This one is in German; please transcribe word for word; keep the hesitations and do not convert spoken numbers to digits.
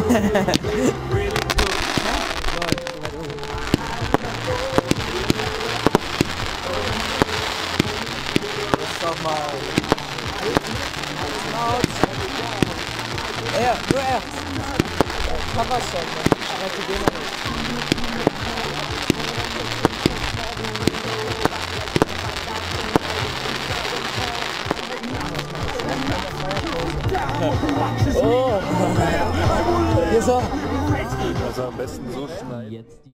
Doch mal. Er, nur er. Cover schon, aber zu dem nicht. Oh! Hier so. Also am besten so schneiden.